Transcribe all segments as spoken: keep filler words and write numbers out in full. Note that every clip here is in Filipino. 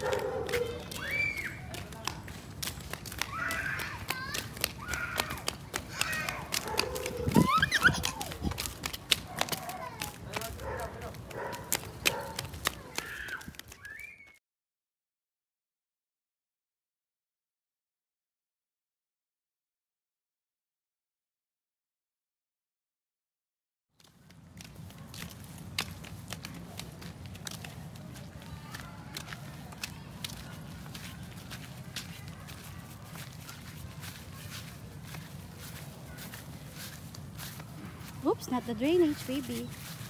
Oops, not the drainage, baby.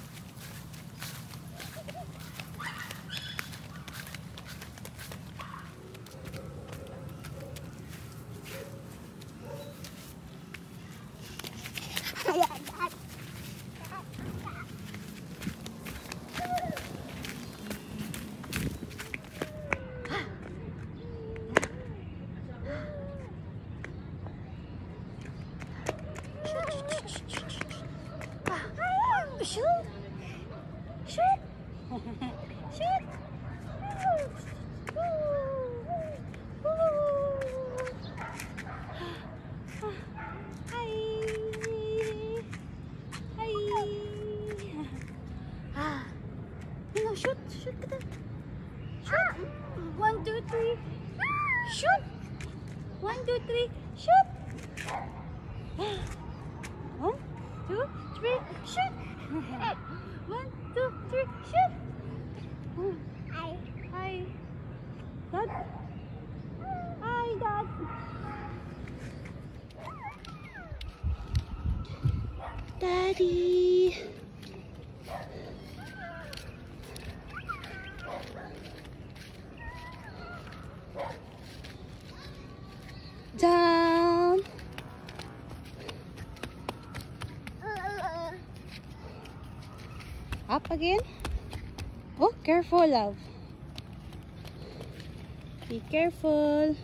Shoot! Shoot! Shoot! Hi! Hi! Ah! No, shoot! Shoot! Shoot! One, two, three! Shoot! One, two, three! Shoot! One, two, three! Shoot! One, two, three, shoot! Hi. Hi. Dad? Hi, Dad. Daddy. Down. Up again. Oh, careful, love. Be careful.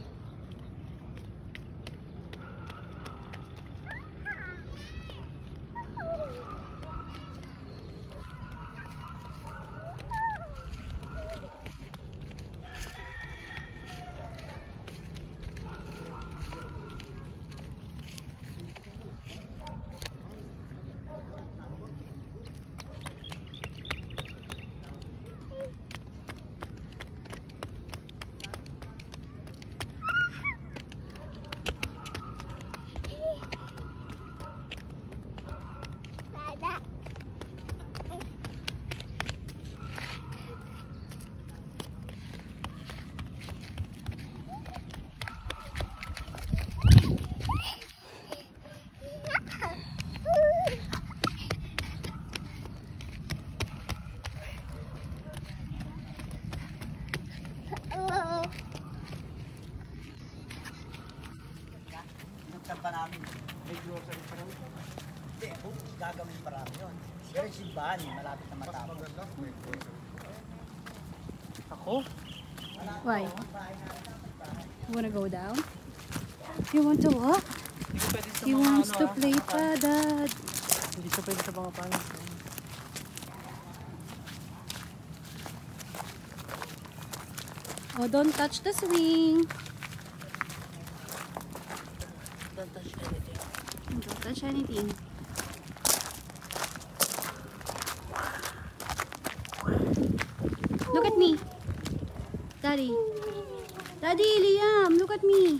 Pa namin, may grocery pa rin. Hindi, gagawin pa rin yun. Pero yung simbahan, malapit na matapos. Ako? Why? You wanna go down? You want to walk? He wants to play pa, Dad. Hindi siya pwede sa mga panis. Oh, don't touch the swing. Don't touch anything. Don't touch anything. Look at me. Daddy. Daddy, Liam, look at me.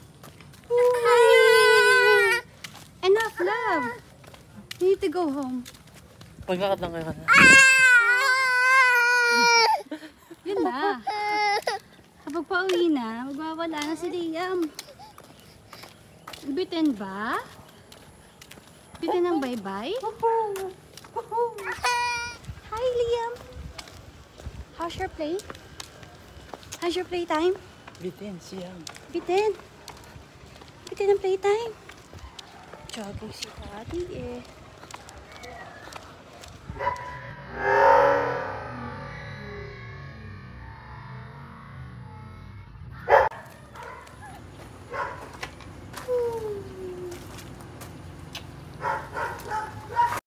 Enough, love. You need to go home. Pagkakat lang kayo. Yun na. Kapag pauwi na, magwawala na si Liam. Bitin ba? Bitin ng bye-bye? Hi, Liam. How's your play? How's your playtime? Bitin, siyang. Bitin. Bitin ang playtime. Jogging si Daddy eh.